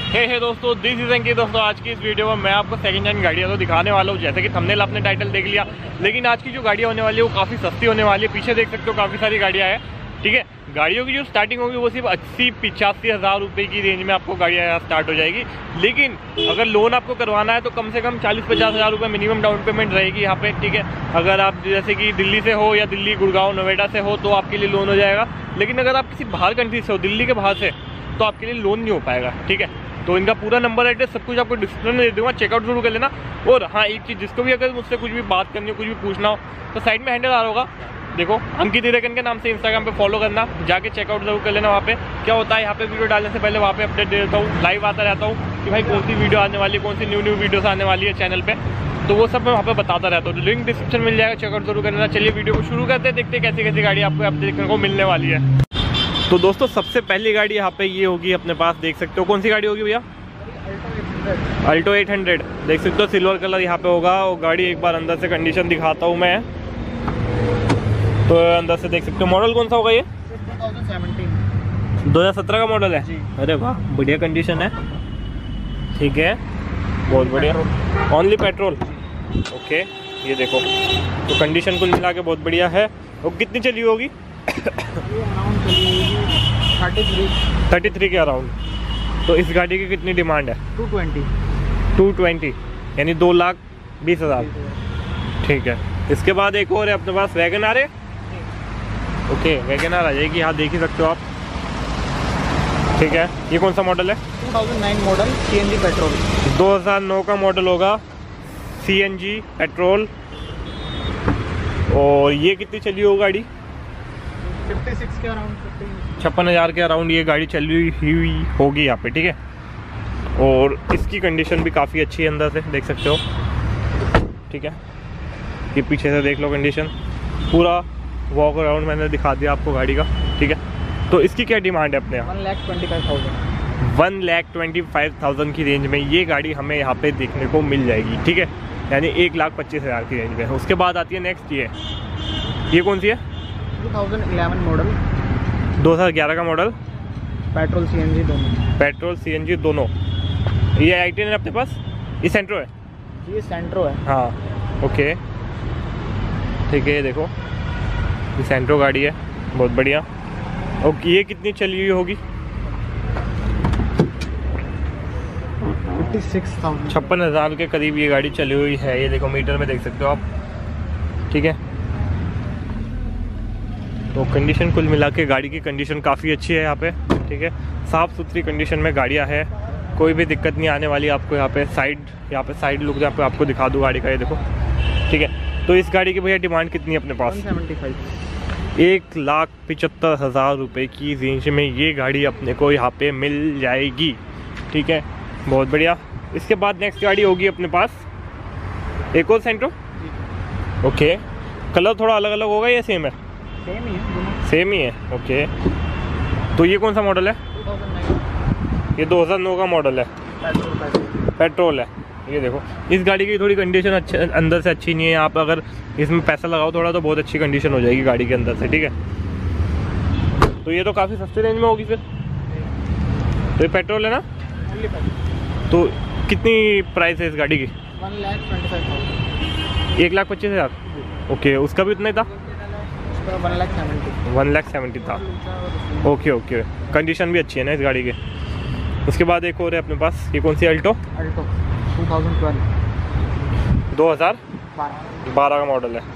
हे दोस्तों, this is अंकित। दोस्तों आज की इस वीडियो में मैं आपको सेकंड हैंड गाड़ियाँ तो दिखाने वाला हूँ। जैसे कि थंबनेल आपने टाइटल देख लिया, लेकिन आज की जो गाड़ियाँ होने वाली है वो काफ़ी सस्ती होने वाली है। पीछे देख सकते हो काफ़ी सारी गाड़ियाँ हैं। ठीक है, गाड़ियों की जो स्टार्टिंग होगी वो सिर्फ 80-85 हज़ार रुपये की रेंज में आपको गाड़ियाँ यहाँ स्टार्ट हो जाएगी। लेकिन अगर लोन आपको करवाना है तो कम से कम 40-50 हज़ार रुपये मिनिमम डाउन पेमेंट रहेगी यहाँ पे। ठीक है, अगर आप जैसे कि दिल्ली से हो या दिल्ली, गुड़गांव, नोएडा से हो तो आपके लिए लोन हो जाएगा। लेकिन अगर आप किसी बाहर कंट्री से हो, दिल्ली के बाहर से, तो आपके लिए लोन नहीं हो पाएगा। ठीक है, तो इनका पूरा नंबर एड्रेस सब कुछ आपको डिस्क्रिप्शन में दे दूँगा, चेकआउट जरूर कर लेना। और हाँ, एक चीज़, जिसको भी अगर मुझसे कुछ भी बात करनी हो, कुछ भी पूछना हो, तो साइड में हैंडल आ रहा होगा, देखो अंकित हिरेकन के नाम से इंस्टाग्राम पे फॉलो करना, जाके चेकआउट जरूर कर लेना। वहाँ पे क्या होता है, यहाँ पे वीडियो डालने से पहले वहाँ पे अपडेट दे देता हूँ, लाइव आता रहता हूँ कि भाई कौन सी वीडियो आने वाली है, कौन सी न्यू वीडियोस आने वाली है चैनल पे, तो वो सब मैं वहाँ पे बताता रहता हूँ। लिंक डिस्क्रिप्शन मिल जाएगा, चेकआउट जरूर कर लेना। चलिए वीडियो को शुरू करते हैं, देखते हैं कैसी कैसी गाड़ी आपको यहाँ पे देखने को मिलने वाली है। तो दोस्तों सबसे पहली गाड़ी यहाँ पे ये होगी अपने पास, देख सकते हो। कौन सी गाड़ी होगी भैया? अल्टो 800 देख सकते हो, सिल्वर कलर यहाँ पे होगा। और गाड़ी एक बार अंदर से कंडीशन दिखाता हूँ मैं, तो अंदर से देख सकते हो। मॉडल कौन सा होगा ये? 2017 का मॉडल है। अरे वाह, बढ़िया कंडीशन है। ठीक है, बहुत बढ़िया। Only petrol, okay. ये देखो, तो कंडीशन कुल मिला के बहुत बढ़िया है। और कितनी चली होगी? 33 के अराउंड। तो इस गाड़ी की कितनी डिमांड है? 220 यानी 2,20,000। ठीक है, इसके बाद एक और है अपने पास, वैगन आर है। ओके, वैगन आर आ जाएगी, यहाँ देख ही सकते हो आप। ठीक है, ये कौन सा मॉडल है? 2009 मॉडल, CNG पेट्रोल। 2009 का मॉडल होगा, CNG पेट्रोल। और ये कितनी चली हो गाड़ी? 56 के अराउंड, 56,000 के अराउंड ये गाड़ी चली हुई होगी यहाँ पे। ठीक है, और इसकी कंडीशन भी काफ़ी अच्छी है, अंदर से देख सकते हो। ठीक है, ये पीछे से देख लो, कंडीशन पूरा वॉक अराउंड मैंने दिखा दिया आपको गाड़ी का। ठीक है, तो इसकी क्या डिमांड है अपने यहाँ? 1,25,000 की रेंज में ये गाड़ी हमें यहाँ पे देखने को मिल जाएगी। ठीक है, यानी 1,25,000 की रेंज में। उसके बाद आती है नेक्स्ट, ये कौन सी है? 2011 मॉडल, 2011 का मॉडल, पेट्रोल CNG दोनों। ये i10 है अपने पास, ये सेंट्रो है। ये सेंट्रो है, हाँ। ओके, ठीक है, ये देखो, ये सेंट्रो गाड़ी है, बहुत बढ़िया। और ये कितनी चली हुई होगी? 56,000 के करीब ये गाड़ी चली हुई है। ये देखो, मीटर में देख सकते हो आप। ठीक है, तो कंडीशन कुल मिला के गाड़ी की कंडीशन काफ़ी अच्छी है यहाँ पे। ठीक है, साफ़ सुथरी कंडीशन में गाड़ियाँ है, कोई भी दिक्कत नहीं आने वाली आपको। यहाँ पे साइड लुक यहाँ पे आपको दिखा दूँ गाड़ी का, ये देखो। ठीक है, तो इस गाड़ी की भैया डिमांड कितनी है अपने पास? 1,75,000 रुपये की रेंज में ये गाड़ी अपने को यहाँ पे मिल जाएगी। ठीक है, बहुत बढ़िया। इसके बाद नेक्स्ट गाड़ी होगी अपने पास, एक और सेंट्रो। ओके, कलर थोड़ा अलग अलग होगा या सेम है? सेम ही है। ओके, तो ये कौन सा मॉडल है? 2009। ये 2009 का मॉडल है, पेट्रोल है। ये देखो, इस गाड़ी की थोड़ी कंडीशन अच्छे अंदर से अच्छी नहीं है। आप अगर इसमें पैसा लगाओ थोड़ा तो बहुत अच्छी कंडीशन हो जाएगी गाड़ी के अंदर से। ठीक है, तो ये तो काफ़ी सस्ते रेंज में होगी फिर। तो ये पेट्रोल है ना? तो कितनी प्राइस है इस गाड़ी की? 1,25,000। ओके, उसका भी उतना ही था? 1,70,000 था। ओके, कंडीशन भी अच्छी है ना इस गाड़ी के। उसके बाद एक और है अपने पास, ये कौन सी? अल्टो 2012 का मॉडल है।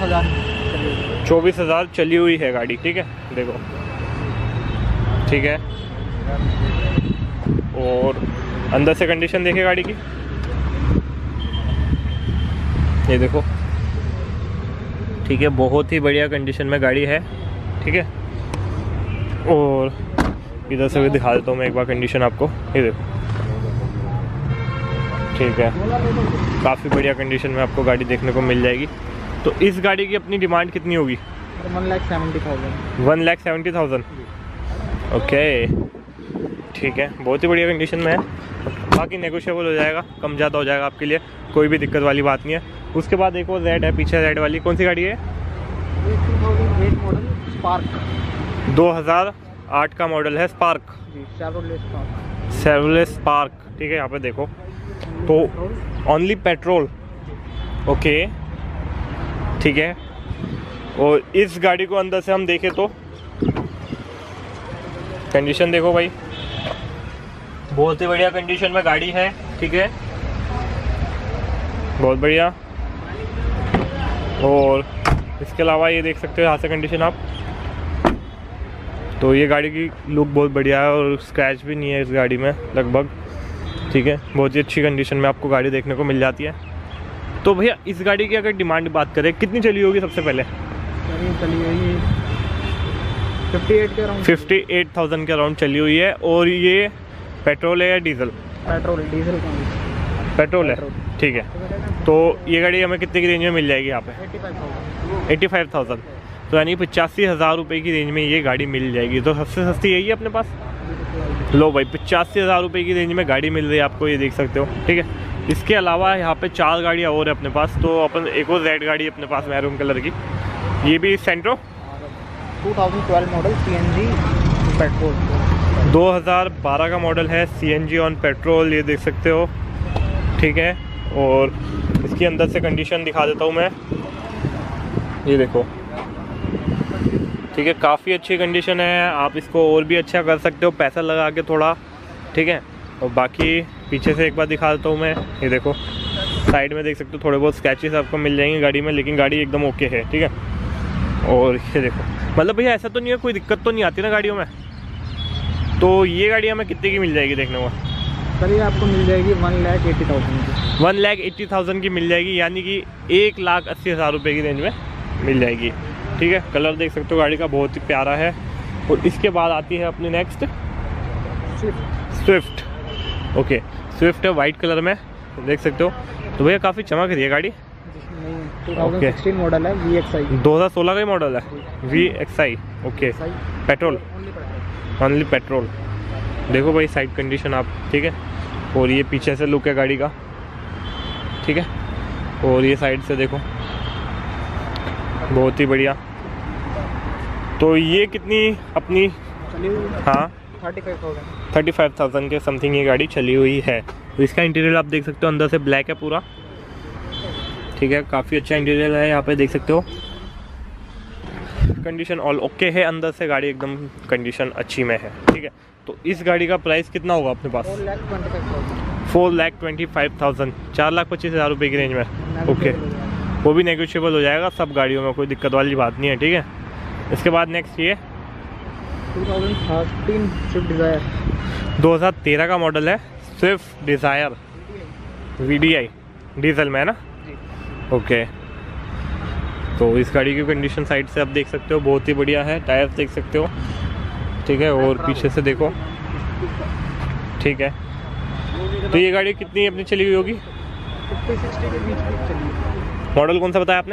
24,000 चली हुई है गाड़ी। ठीक है, देखो। ठीक है, और अंदर से कंडीशन देखे गाड़ी की, ये देखो। ठीक है, बहुत ही बढ़िया कंडीशन में गाड़ी है। ठीक है, और इधर से भी दिखा देता हूँ मैं एक बार कंडीशन आपको, ये देखो। ठीक है, काफ़ी बढ़िया कंडीशन में आपको गाड़ी देखने को मिल जाएगी। तो इस गाड़ी की अपनी डिमांड कितनी होगी? 1,70,000। ओके, ठीक है, बहुत ही बढ़िया कंडीशन में है। बाकी नेगोशिएबल हो जाएगा, कम ज़्यादा हो जाएगा आपके लिए, कोई भी दिक्कत वाली बात नहीं है। उसके बाद एक और रेड है, पीछे रेड वाली कौन सी गाड़ी है? 2008 मॉडल स्पार्क। 2000 2008 का मॉडल है स्पार्क जी, स्पार्क। शेवरलेट स्पार्क, ठीक है। यहाँ पे देखो तो ओनली पेट्रोल, ओके, ठीक है। और इस गाड़ी को अंदर से हम देखें तो कंडीशन देखो भाई, बहुत ही बढ़िया कंडीशन में गाड़ी है, ठीक है, बहुत बढ़िया। और इसके अलावा ये देख सकते हो यहाँ से कंडीशन आप, तो ये गाड़ी की लुक बहुत बढ़िया है और स्क्रैच भी नहीं है इस गाड़ी में लगभग, ठीक है। बहुत ही अच्छी कंडीशन में आपको गाड़ी देखने को मिल जाती है। तो भैया इस गाड़ी की अगर डिमांड बात करें, कितनी चली होगी सबसे पहले? चली हुई 58 के अराउंड, 58,000 के अराउंड चली हुई है। और ये पेट्रोल है या डीजल? पेट्रोल, डीजल पेट्रोल है, ठीक है। तो ये गाड़ी हमें कितने की रेंज में मिल जाएगी यहाँ पे? 85,000, तो यानी 85,000 रुपये की रेंज में ये गाड़ी मिल जाएगी। तो सबसे सस्ती यही है अपने पास। लो भाई, 85,000 रुपये की रेंज में गाड़ी मिल रही है आपको, ये देख सकते हो, ठीक है। इसके अलावा यहाँ पे 4 गाड़ियाँ और है अपने पास। तो अपन एक और रेड गाड़ी अपने पास मैरून कलर की, ये भी सेंट्रो 2012 मॉडल CNG पेट्रोल, 2012 का मॉडल है, CNG ऑन पेट्रोल, ये देख सकते हो, ठीक है। और इसकी अंदर से कंडीशन दिखा देता हूँ मैं, ये देखो, ठीक है, काफ़ी अच्छी कंडीशन है। आप इसको और भी अच्छा कर सकते हो पैसा लगा के थोड़ा, ठीक है। और बाकी पीछे से एक बार दिखा देता हूँ मैं, ये देखो साइड में देख सकते हो थोड़े बहुत स्क्रैचेस आपको मिल जाएंगे गाड़ी में, लेकिन गाड़ी एकदम ओके है, ठीक है। और ये देखो, मतलब भैया ऐसा तो नहीं है, कोई दिक्कत तो नहीं आती ना गाड़ियों में। तो ये गाड़ी हमें कितने की मिल जाएगी देखने को? सर ये आपको मिल जाएगी 1,80,000 की, 1,80,000 की मिल जाएगी, यानी कि 1,80,000 रुपये की रेंज में मिल जाएगी, ठीक है। कलर देख सकते हो गाड़ी का, बहुत ही प्यारा है। और इसके बाद आती है अपनी नेक्स्ट स्विफ्ट, ओके, स्विफ्ट है वाइट कलर में, देख सकते हो। तो भैया काफ़ी चमक रही है गाड़ी, 2016 मॉडल है, VXI 2016 का ही मॉडल है, VXI, okay, petrol, only petrol. देखो भाई साइड कंडीशन आप, ठीक है। और ये पीछे से लुक है गाड़ी का, ठीक है। और ये साइड से देखो, बहुत ही बढ़िया। तो ये कितनी अपनी? हाँ 35,000 के समथिंग ये गाड़ी चली हुई है। तो इसका इंटीरियर आप देख सकते हो, अंदर से ब्लैक है पूरा, ठीक है, काफ़ी अच्छा इंटीरियर है, यहाँ पे देख सकते हो। कंडीशन ऑल ओके है, अंदर से गाड़ी एकदम कंडीशन अच्छी में है, ठीक है। तो इस गाड़ी का प्राइस कितना होगा अपने पास? 4,25,000, 4,25,000 रुपये की रेंज में, ओके। वो भी नेगोशिएबल हो जाएगा सब गाड़ियों में, कोई दिक्कत वाली बात नहीं है, ठीक है। इसके बाद नेक्स्ट ये 2013 स्विफ्ट डिज़ायर, 2013 का मॉडल है, स्विफ्ट डिज़ायर VDI डीजल में है ना, ओके। तो इस गाड़ी की कंडीशन साइड से आप देख सकते हो, बहुत ही बढ़िया है। टायर्स देख सकते हो, ठीक है। और पीछे से देखो, ठीक है। तो ये गाड़ी कितनी अपनी चली हुई होगी? 50-60 के बीच चली। मॉडल कौन सा बताया आपने?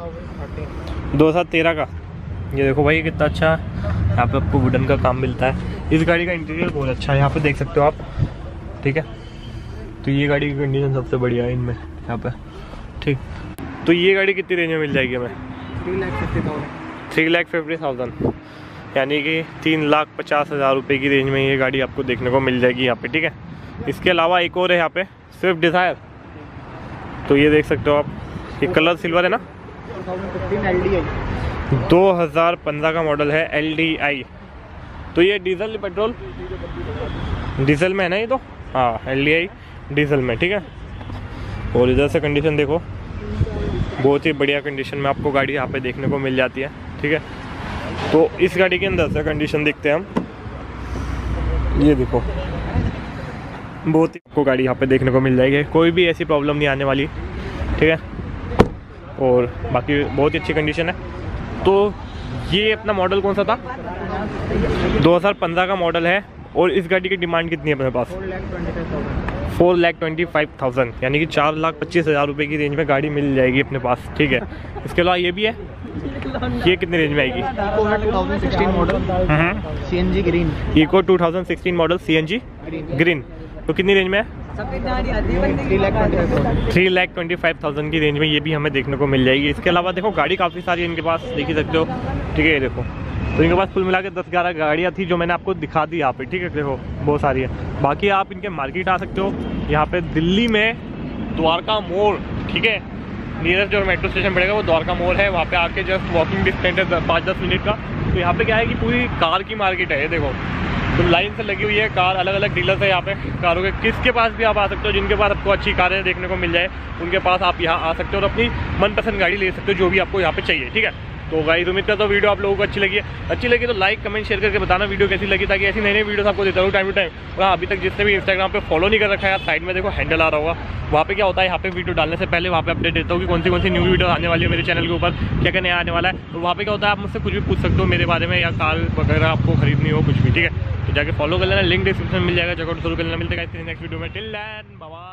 2013 का। ये देखो भाई कितना अच्छा यहाँ पे आपको वुडन का काम मिलता है। इस गाड़ी का इंटीरियर बहुत अच्छा है, यहाँ पे देख सकते हो आप, ठीक है। तो ये गाड़ी की कंडीशन सबसे बढ़िया है इनमें यहाँ पे, ठीक। तो ये गाड़ी कितनी रेंज में मिल जाएगी हमें? 3,50,000, यानी कि 3,50,000 रुपये की रेंज में ये गाड़ी आपको देखने को मिल जाएगी यहाँ पे, ठीक है। इसके अलावा एक और है यहाँ पे, स्विफ्ट डिज़ायर। तो ये देख सकते हो आप, ये कलर सिल्वर है ना, 2015 का मॉडल है, LDI। तो ये डीजल पेट्रोल, डीजल में है ना ये, तो हाँ LDI डीजल में, ठीक है। और इधर से कंडीशन देखो, बहुत ही बढ़िया कंडीशन में आपको गाड़ी यहाँ पे देखने को मिल जाती है, ठीक है। तो इस गाड़ी के अंदर से कंडीशन देखते हैं हम, ये देखो, बहुत ही आपको गाड़ी यहाँ पे देखने को मिल जाएगी, कोई भी ऐसी प्रॉब्लम नहीं आने वाली, ठीक है। और बाकी बहुत ही अच्छी कंडीशन है। तो ये अपना मॉडल कौन सा था? 2015 का मॉडल है। और इस गाड़ी की डिमांड कितनी है अपने पास? 4,25,000, यानी कि 4,25,000 रुपये की रेंज में गाड़ी मिल जाएगी अपने पास, ठीक है। इसके अलावा ये भी है, ये कितनी रेंज में आएगी? 2016 model CNG green, Eco 2016 model CNG green. तो कितनी रेंज में है? 3,25,000 की रेंज में ये भी हमें देखने को मिल जाएगी। इसके अलावा देखो गाड़ी काफ़ी सारी है इनके पास, देख ही सकते हो, ठीक है। ये देखो तो इनके पास कुल मिला के 10-11 गाड़ियाँ थी जो मैंने आपको दिखा दी यहाँ पे, ठीक है। देखो बहुत सारी है। बाकी आप इनके मार्केट आ सकते हो यहाँ पे दिल्ली में, द्वारका मोड़, ठीक है। नियरेस्ट जो मेट्रो स्टेशन पड़ेगा वो द्वारका मोड़ है, वहाँ पे आके जस्ट वॉकिंग डिस्टेंस है 5-10 मिनट का। तो यहाँ पे क्या है कि पूरी कार की मार्केट है, ये देखो तो लाइन से लगी हुई है कार, अलग अलग डीलर्स है यहाँ पे कारों के। किसके पास भी आप आ सकते हो, जिनके पास आपको अच्छी कारें देखने को मिल जाए उनके पास आप यहाँ आ सकते हो और अपनी मनपसंद गाड़ी ले सकते हो जो भी आपको यहाँ पे चाहिए, ठीक है। तो गाइस उम्मीद करता हूँ वीडियो आप लोगों को अच्छी लगी तो लाइक कमेंट शेयर करके बताना वीडियो कैसी लगी, ताकि ऐसी नई नई वीडियोस आपको देता रहूँ टाइम टू टाइम। और हाँ, अभी तक जिसने भी इंस्टाग्राम पे फॉलो नहीं कर रखा है, साइड में देखो हैंडल आ रहा होगा, वहाँ पे क्या होता है, यहाँ पे वीडियो डालने से पहले वहाँ पे अपडेट देता हूँ कि कौन सी न्यू वीडियो आने वाली है मेरे चैनल के ऊपर, क्या क्या नया आने वाला है। और वहाँ पे क्या होता है, आप मुझसे कुछ भी पूछ सकते हो मेरे बारे में, या कार वगैरह आपको खरीदनी हो कुछ भी, ठीक है। तो जाके फॉलो कर लेना, लिंक डिस्क्रिप्शन में मिल जाएगा, जगह शुरू कर लेना। मिलते हैं नेक्स्ट वीडियो में, टिल देन बाय बाय।